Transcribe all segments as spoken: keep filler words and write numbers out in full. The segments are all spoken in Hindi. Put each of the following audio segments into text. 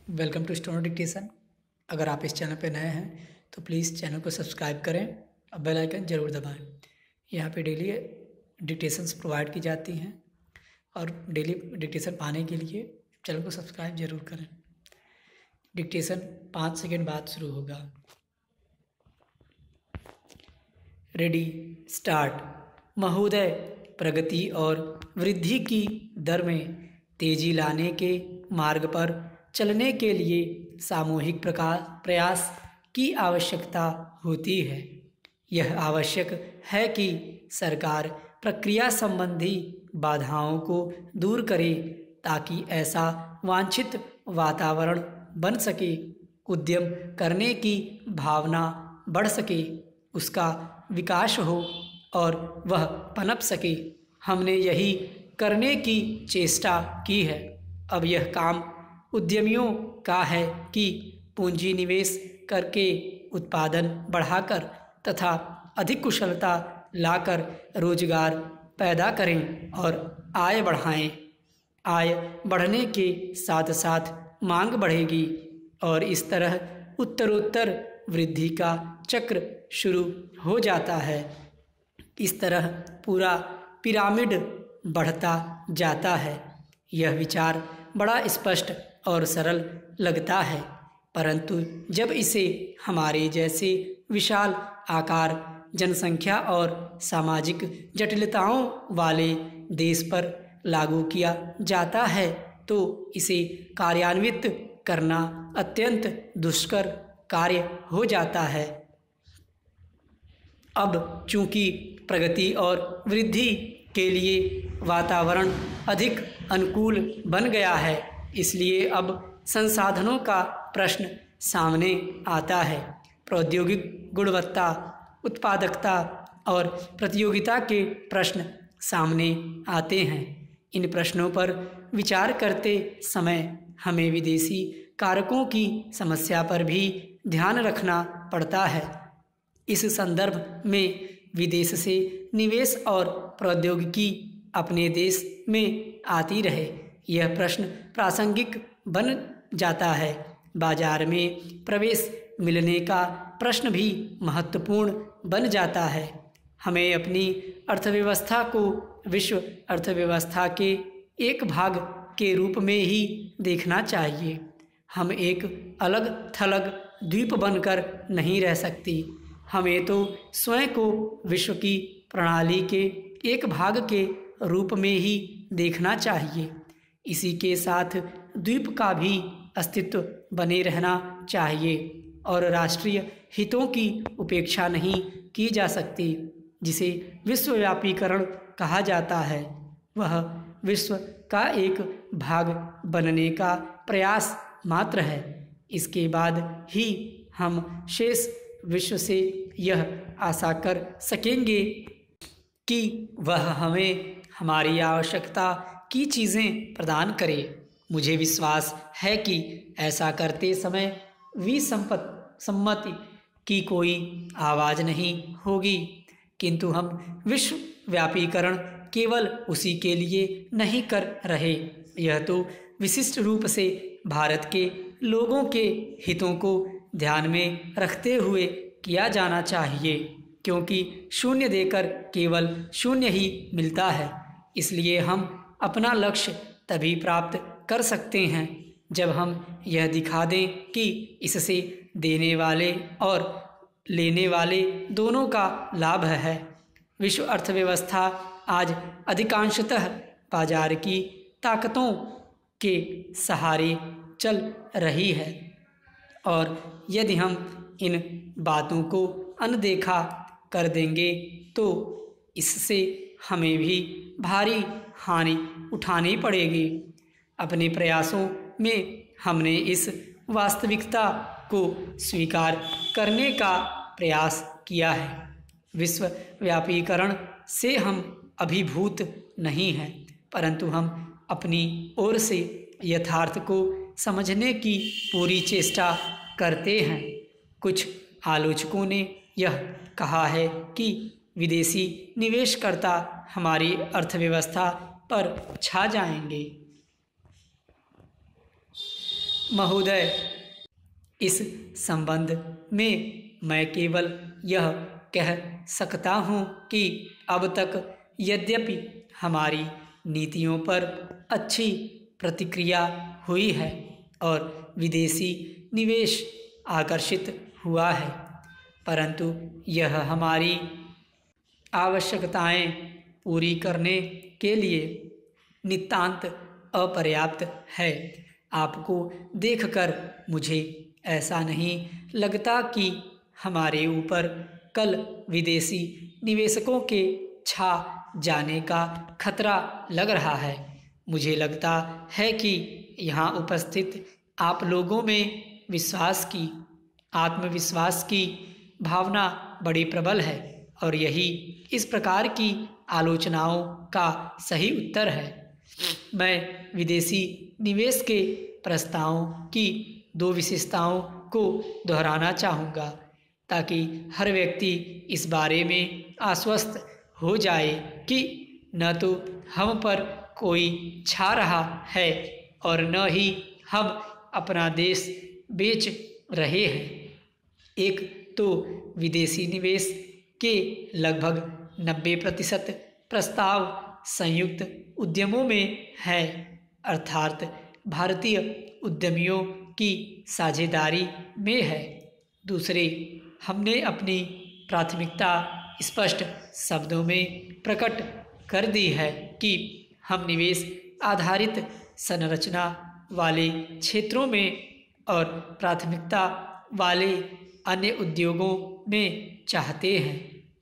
Welcome to steno dictation. अगर आप इस चैनल पर नए हैं तो प्लीज़ चैनल को सब्सक्राइब करें और बेल आइकन ज़रूर दबाएं। यहाँ पे डेली डिक्टेशंस प्रोवाइड की जाती हैं और डेली डिक्टेशन पाने के लिए चैनल को सब्सक्राइब ज़रूर करें। डिक्टेशन पाँच सेकंड बाद शुरू होगा। Ready, start. महोदय, प्रगति और वृद्धि की दर में तेजी लाने के मार्ग पर चलने के लिए सामूहिक प्रकार प्रयास की आवश्यकता होती है। यह आवश्यक है कि सरकार प्रक्रिया संबंधी बाधाओं को दूर करे ताकि ऐसा वांछित वातावरण बन सके, उद्यम करने की भावना बढ़ सके, उसका विकास हो और वह पनप सके। हमने यही करने की चेष्टा की है। अब यह काम उद्यमियों का है कि पूंजी निवेश करके उत्पादन बढ़ाकर तथा अधिक कुशलता लाकर रोजगार पैदा करें और आय बढ़ाएं। आय बढ़ने के साथ साथ मांग बढ़ेगी और इस तरह उत्तरोत्तर वृद्धि का चक्र शुरू हो जाता है। इस तरह पूरा पिरामिड बढ़ता जाता है। यह विचार बड़ा स्पष्ट और सरल लगता है, परंतु जब इसे हमारे जैसे विशाल आकार, जनसंख्या और सामाजिक जटिलताओं वाले देश पर लागू किया जाता है तो इसे कार्यान्वित करना अत्यंत दुष्कर कार्य हो जाता है। अब चूंकि प्रगति और वृद्धि के लिए वातावरण अधिक अनुकूल बन गया है, इसलिए अब संसाधनों का प्रश्न सामने आता है। प्रौद्योगिक गुणवत्ता, उत्पादकता और प्रतियोगिता के प्रश्न सामने आते हैं। इन प्रश्नों पर विचार करते समय हमें विदेशी कारकों की समस्या पर भी ध्यान रखना पड़ता है। इस संदर्भ में विदेश से निवेश और प्रौद्योगिकी अपने देश में आती रहे, यह प्रश्न प्रासंगिक बन जाता है। बाजार में प्रवेश मिलने का प्रश्न भी महत्वपूर्ण बन जाता है। हमें अपनी अर्थव्यवस्था को विश्व अर्थव्यवस्था के एक भाग के रूप में ही देखना चाहिए। हम एक अलग थलग द्वीप बनकर नहीं रह सकती। हमें तो स्वयं को विश्व की प्रणाली के एक भाग के रूप में ही देखना चाहिए। इसी के साथ द्वीप का भी अस्तित्व बने रहना चाहिए और राष्ट्रीय हितों की उपेक्षा नहीं की जा सकती। जिसे विश्वव्यापीकरण कहा जाता है, वह विश्व का एक भाग बनने का प्रयास मात्र है। इसके बाद ही हम शेष विश्व से यह आशा कर सकेंगे कि वह हमें हमारी आवश्यकता की चीज़ें प्रदान करे। मुझे विश्वास है कि ऐसा करते समय विसम्पत सम्मति की कोई आवाज़ नहीं होगी, किंतु हम विश्व व्यापीकरण केवल उसी के लिए नहीं कर रहे। यह तो विशिष्ट रूप से भारत के लोगों के हितों को ध्यान में रखते हुए किया जाना चाहिए, क्योंकि शून्य देकर केवल शून्य ही मिलता है। इसलिए हम अपना लक्ष्य तभी प्राप्त कर सकते हैं जब हम यह दिखा दें कि इससे देने वाले और लेने वाले दोनों का लाभ है। विश्व अर्थव्यवस्था आज अधिकांशतः बाजार की ताकतों के सहारे चल रही है और यदि हम इन बातों को अनदेखा कर देंगे तो इससे हमें भी भारी हानि उठानी पड़ेगी। अपने प्रयासों में हमने इस वास्तविकता को स्वीकार करने का प्रयास किया है। विश्व व्यापीकरण से हम अभिभूत नहीं हैं, परंतु हम अपनी ओर से यथार्थ को समझने की पूरी चेष्टा करते हैं। कुछ आलोचकों ने यह कहा है कि विदेशी निवेशकर्ता हमारी अर्थव्यवस्था पर छा जाएंगे। महोदय, इस संबंध में मैं केवल यह कह सकता हूँ कि अब तक यद्यपि हमारी नीतियों पर अच्छी प्रतिक्रिया हुई है और विदेशी निवेश आकर्षित हुआ है, परंतु यह हमारी आवश्यकताएं पूरी करने के लिए नितांत अपर्याप्त है। आपको देखकर मुझे ऐसा नहीं लगता कि हमारे ऊपर कल विदेशी निवेशकों के छा जाने का खतरा लग रहा है। मुझे लगता है कि यहाँ उपस्थित आप लोगों में विश्वास की आत्मविश्वास की भावना बड़ी प्रबल है और यही इस प्रकार की आलोचनाओं का सही उत्तर है। मैं विदेशी निवेश के प्रस्तावों की दो विशेषताओं को दोहराना चाहूँगा ताकि हर व्यक्ति इस बारे में आश्वस्त हो जाए कि न तो हम पर कोई छा रहा है और न ही हम अपना देश बेच रहे हैं। एक तो विदेशी निवेश के लगभग नब्बे प्रतिशत प्रस्ताव संयुक्त उद्यमों में है, अर्थात भारतीय उद्यमियों की साझेदारी में है। दूसरे, हमने अपनी प्राथमिकता स्पष्ट शब्दों में प्रकट कर दी है कि हम निवेश आधारित संरचना वाले क्षेत्रों में और प्राथमिकता वाले अन्य उद्योगों में चाहते हैं।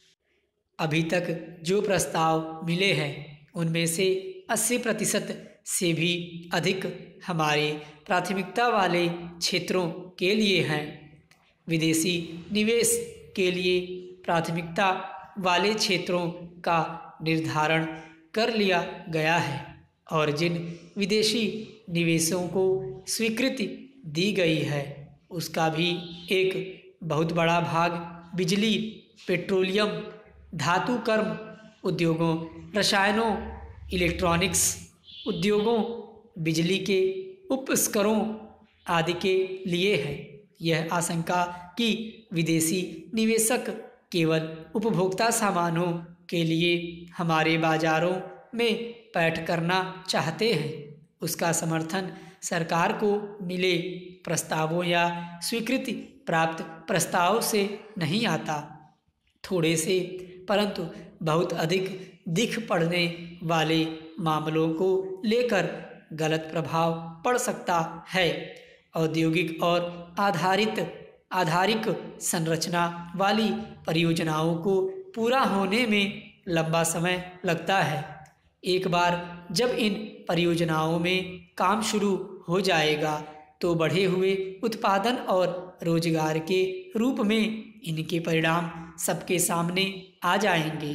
अभी तक जो प्रस्ताव मिले हैं उनमें से अस्सी प्रतिशत से भी अधिक हमारे प्राथमिकता वाले क्षेत्रों के लिए हैं। विदेशी निवेश के लिए प्राथमिकता वाले क्षेत्रों का निर्धारण कर लिया गया है और जिन विदेशी निवेशों को स्वीकृति दी गई है उसका भी एक बहुत बड़ा भाग बिजली, पेट्रोलियम, धातु कर्म उद्योगों, रसायनों, इलेक्ट्रॉनिक्स उद्योगों, बिजली के उपस्करों आदि के लिए है। यह आशंका कि विदेशी निवेशक केवल उपभोक्ता सामानों के लिए हमारे बाजारों में पैठ करना चाहते हैं, उसका समर्थन सरकार को मिले प्रस्तावों या स्वीकृति प्राप्त प्रस्ताव से नहीं आता। थोड़े से परंतु बहुत अधिक दिख पड़ने वाले मामलों को लेकर गलत प्रभाव पड़ सकता है। औद्योगिक और आधारित आधारिक संरचना वाली परियोजनाओं को पूरा होने में लंबा समय लगता है। एक बार जब इन परियोजनाओं में काम शुरू हो जाएगा तो बढ़े हुए उत्पादन और रोजगार के रूप में इनके परिणाम सबके सामने आ जाएंगे।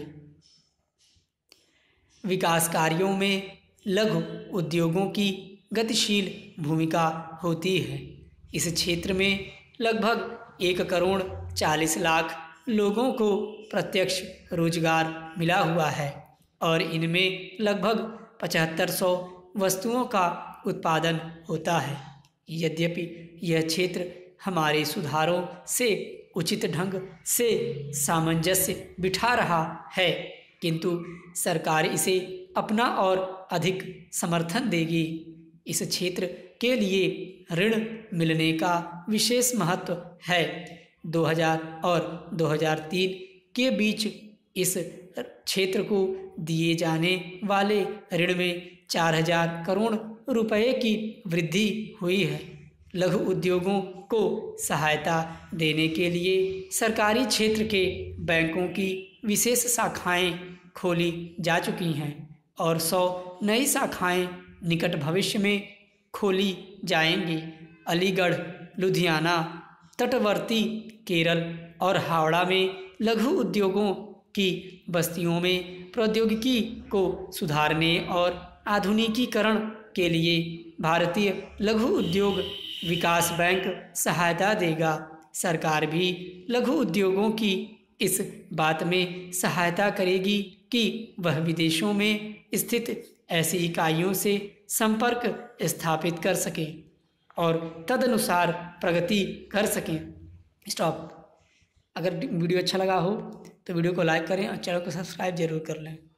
विकास कार्यों में लघु उद्योगों की गतिशील भूमिका होती है। इस क्षेत्र में लगभग एक करोड़ चालीस लाख लोगों को प्रत्यक्ष रोजगार मिला हुआ है और इनमें लगभग पचहत्तर सौ वस्तुओं का उत्पादन होता है। यद्यपि यह क्षेत्र हमारे सुधारों से उचित ढंग से सामंजस्य बिठा रहा है, किंतु सरकार इसे अपना और अधिक समर्थन देगी। इस क्षेत्र के लिए ऋण मिलने का विशेष महत्व है। दो हज़ार और दो हज़ार तीन के बीच इस क्षेत्र को दिए जाने वाले ऋण में चार हज़ार करोड़ रुपए की वृद्धि हुई है। लघु उद्योगों को सहायता देने के लिए सरकारी क्षेत्र के बैंकों की विशेष शाखाएं खोली जा चुकी हैं और सौ नई शाखाएं निकट भविष्य में खोली जाएंगी। अलीगढ़, लुधियाना, तटवर्ती केरल और हावड़ा में लघु उद्योगों की बस्तियों में प्रौद्योगिकी को सुधारने और आधुनिकीकरण के लिए भारतीय लघु उद्योग विकास बैंक सहायता देगा। सरकार भी लघु उद्योगों की इस बात में सहायता करेगी कि वह विदेशों में स्थित ऐसी इकाइयों से संपर्क स्थापित कर सके और तदनुसार प्रगति कर सकें। स्टॉप। अगर वीडियो अच्छा लगा हो तो वीडियो को लाइक करें और चैनल को सब्सक्राइब जरूर कर लें।